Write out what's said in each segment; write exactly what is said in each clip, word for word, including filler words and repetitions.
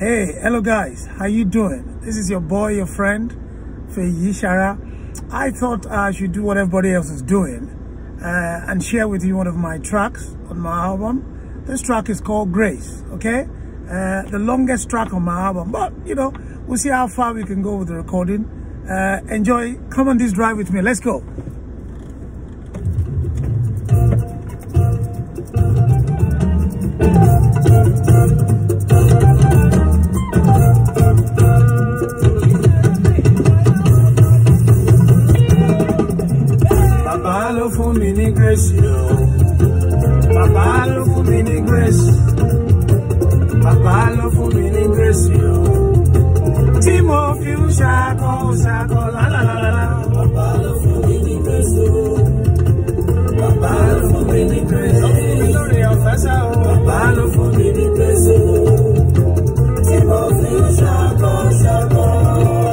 Hey, hello guys, how you doing? This is your boy, your friend, Feyi Shara. I thought I should do what everybody else is doing uh, and share with you one of my tracks on my album. This track is called Grace, okay? Uh, the longest track on my album, but you know, we'll see how far we can go with the recording. Uh, enjoy, come on this drive with me, let's go. Baba for me ni grace, yo. Baba for me ni grace. Baba for me ni grace, yo. Timo fiu shako shako la la la la. Baba for me ni grace, yo. Baba for me ni grace. Glory of Fasa, Baba for me ni grace, yo. Timo fiu shako shako.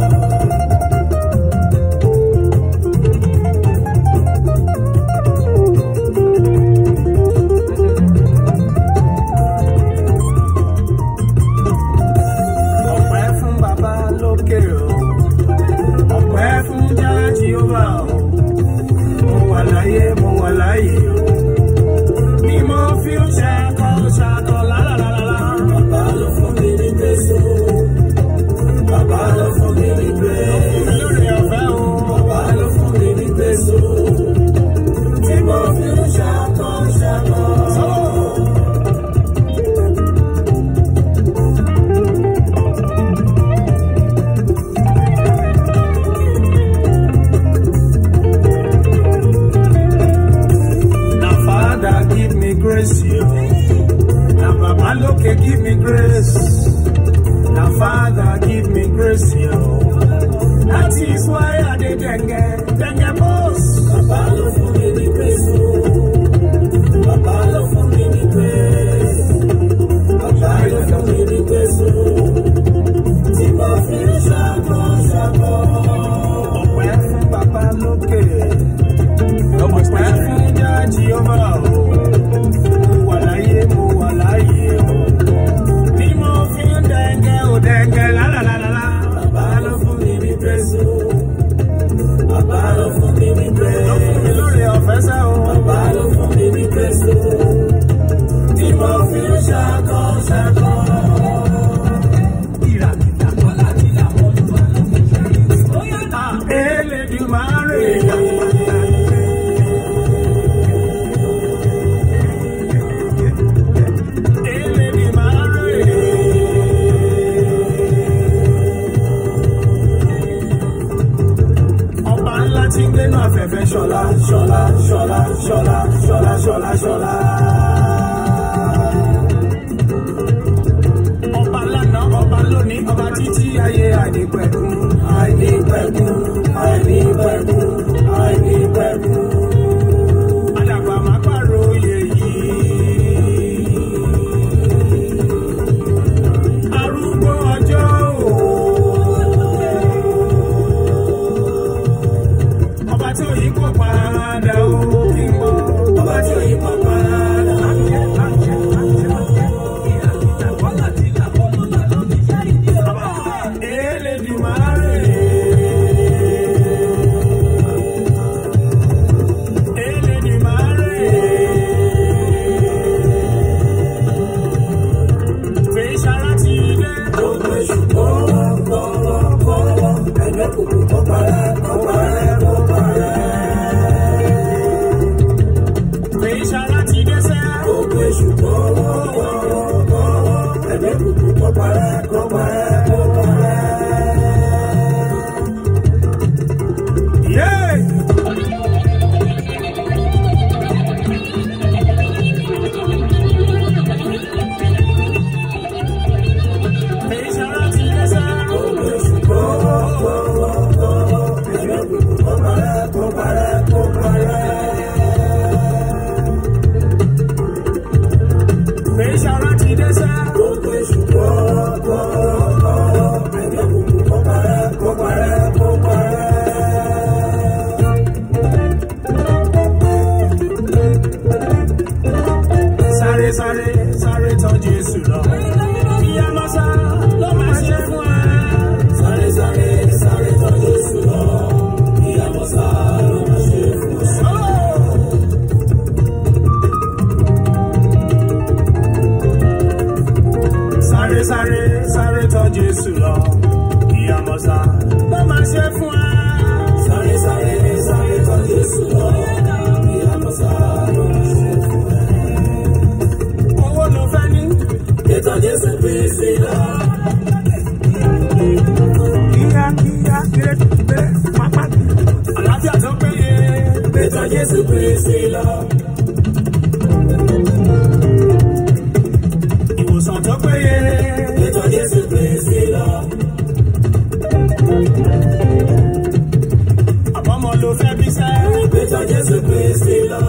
Now Baba look, give me grace. Now Father, give me grace, yo. That is why I did dengue, dengue boss. Baba look for me the grace, yo. Baba look for me the grace. Baba look for me the grace, yo. Timo fiu shako shako. Ọpẹ́ fún Baba lókè. Ọpẹ́ fún Jehovah. Shola, shola, shola, shola, shola, shola, shola. Ọba lánàá, ọba lónìí, ọba títí ayé àìnípẹ̀kun, àìnípẹ̀kun, àìnípẹ̀kun, àìnípẹ̀kun. Àdàgbà máa pàrọ̀ oyè yìí. Arúgbó ọjọ́ o. Ọba tí ò yí kó padà o. Ọba tí ò yí kó padà. Sáré sáré sáré tọ́ Jésù lọ. Ìyá máa sá. Sáré sáré sáré tọ̀ Jésù lọ. Ìyàmọ̀sá ló máa ṣe fún ẹ. Sáré sáré sáré tọ̀ Jésù lọ. Ìyàmọ̀sá ló máa ṣe fún ẹ. Owó ló fẹ́ ní. Ètò Jésù Kristi lọ. Kíá kíá kéré kéré pápá. Àlàáfíà tó péye. Ètò Jésù Kristi lọ. Ìwòsàn tó péye. Ètò Jésù Kristi lọ. Àbọ̀mọ̀ ló fẹ́ bí sẹ́. Ètò Jésù Kristi lọ.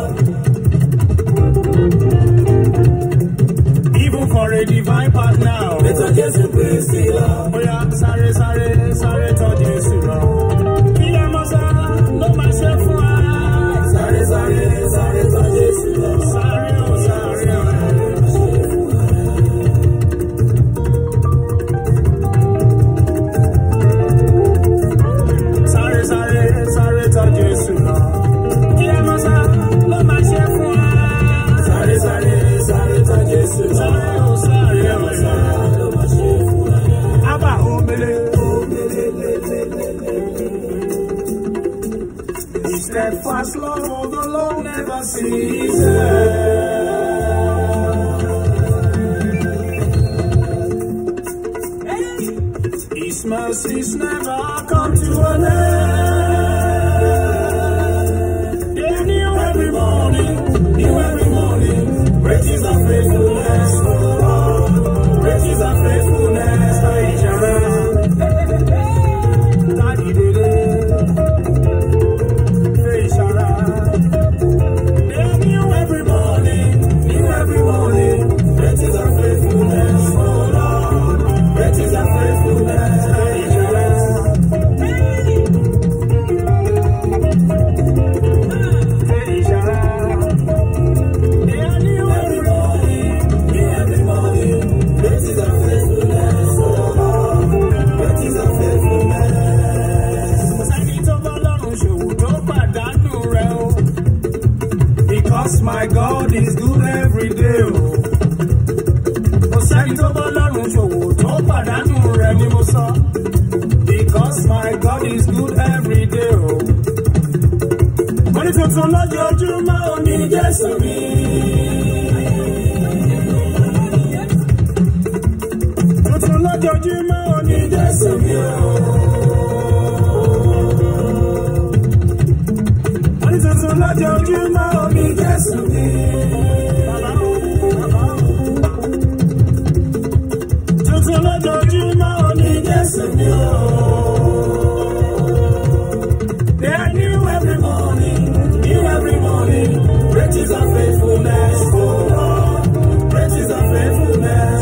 Even for a divine partner. Ètò Jésù Kristi lọ. Bóyá sáré sáré sáré tọ̀ Jésù lọ. Kí ẹ mọ̀ sá ló máa ṣe fún wa. Sáré sáré sáré tọ̀ Jésù lọ. Sáré o sáré o. Sáré sáré sáré tọ̀ Jésù lọ. Kí ẹ mọ̀ sá ló máa ṣe fún wa. Sáré sáré sáré tọ̀ Jésù lọ. Sáré o sáré o sáré ló máa ṣe fún wa. Abba omele omele lelelele. His steadfast love of the Lord never ceases. His mercies never come to an end. They new every morning, new every morning. Great is our faithfulness, oh Lord. Great is our faithfulness, Daddy did it. They new every morning, new every morning. Great is our faithfulness, oh Lord. Great is our faithfulness. My God is good every day. Mo sẹ́ni tó bọ́ lọ́rùn ṣòwò tó pàdánù rẹ̀ ni mo sọ. Because my God is good every day. Mo ní tuntun lójoojúmọ́ ò ní Jésù mi. Tuntun lójoojúmọ́ ò ní Jésù mi. Mo ní tuntun lójoojúmọ́ ò ní Jésù mi. Tuntun lójoojúmọ́ ò ní Jésù mi. They are new every morning, new every morning. Great is our faithfulness, oh Lord. Great is our faithfulness,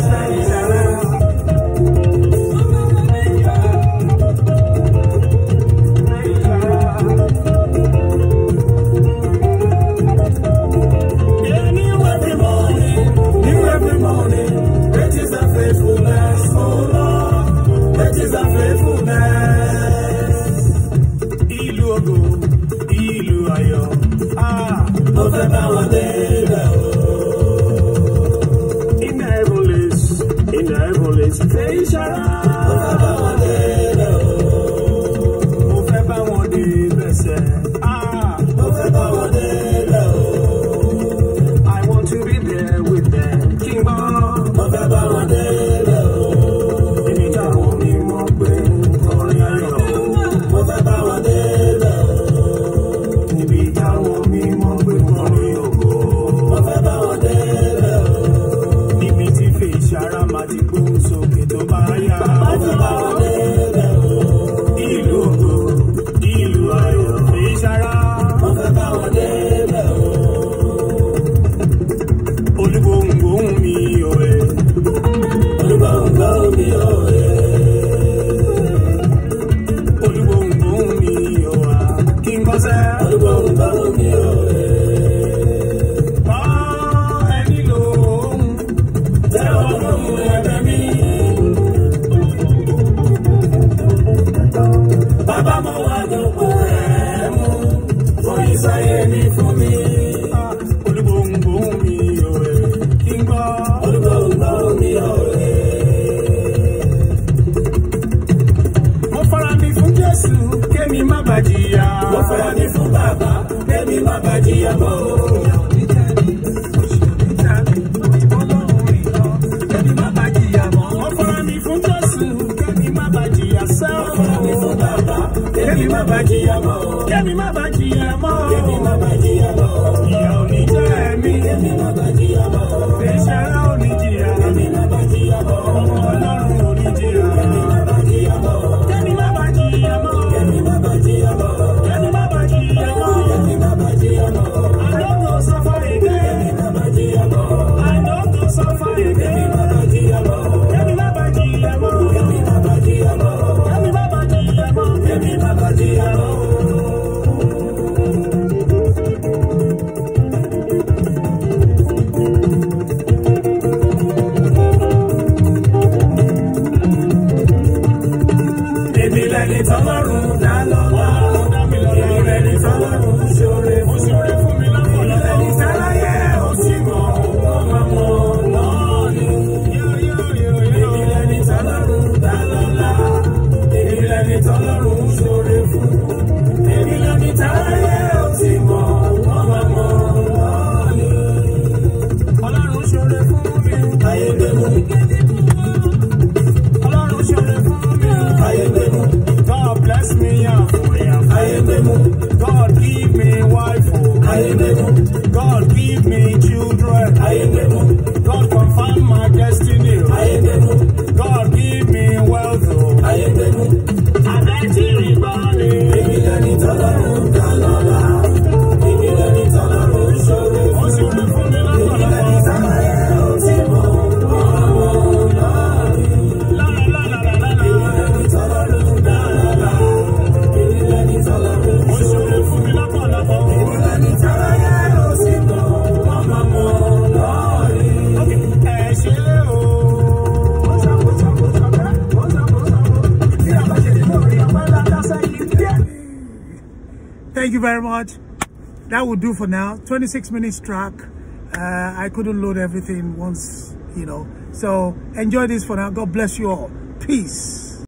yourself. Kẹ́mi má bá jìyà mọ́. Kẹ́mi má bá jìyà mọ́. Kẹ́mi má bá jìyà mọ́. Ìyà ò ní jẹ́ mi. Kẹ́mi má bá jìyà mọ́. Fèsàrà ò ní jìyà. Kẹ́mi má bá jìyà mọ́. Ọlọ́run ò ní jìyà. Kẹ́mi má bá jìyà mọ́. Kẹ́mi má bá jìyà mọ́. Kẹ́mi má bá jìyà mọ́. Kẹ́mi má bá jìyà mọ́. Kẹ́mi má bá jìyà mọ́. I don't go suffer again. Kẹ́mi má bá jìyà mọ́. I don't go suffer again. Kẹ́mi má bá jìyà mọ́. Kẹ́mi má bá jìyà mọ́. Kẹ́mi má bá jìyà mọ́. Kẹ́mi má bá jìyà mọ́. Kẹ́mi má bá jìyà mọ́. Èmi lẹni tọ́lọ́run dá lọ́lá. Èmi lẹni tọ́lọ́run ṣoore fún. Èmi lẹni táláyé ó sì mọ̀ wọ́n máa mọ̀ lọ́ọ̀ni. Èmi lẹni tọ́lọ́run dá lọ́lá. Èmi lẹni tọ́lọ́run ṣoore fún. Èmi lẹni táláyé ó sì mọ̀ wọ́n máa mọ̀ lọ́ọ̀ni. Ọlọ́run ṣoore fún mi. Ayé gbẹ̀mú. Ọlọ́run ṣoore fún mi. Ayé gbẹ̀mú. God bless me, yeah. Ayé gbẹ̀mú. God give me wife. Ayé gbẹ̀mú. God give me children. Ayé gbẹ̀mú. God confirm my destiny. Ayé gbẹ̀mú. God give me wealth. Ayé gbẹ̀mú. Àbẹ̀tí ìbọ̀lì. Èmi lẹni tọ́lọ́run dá lọ́lá. Èmi lẹni tọ́lọ́run ṣoore fún. Ó sì rí fún mi lọ́pọ̀lọpọ̀. Èmi lẹni táláyé ó ti mọ̀ wọ́n lọ́ọ̀ni. Lálálálálálá. Èmi lẹni tọ́lọ́run dá lọ́lá. Èmi lẹni tọ́lọ́run ó ṣoore fún mi lọ́pọ̀lọpọ̀. Èmi lẹni táláyé ó ti mọ̀ wọ́n máa mọ̀ lọ́ọ̀ni. Ẹ ṣe lé o. Thank you very much. That will do for now. twenty-six minutes track. Uh, I couldn't load everything once, you know. So enjoy this for now. God bless you all. Peace.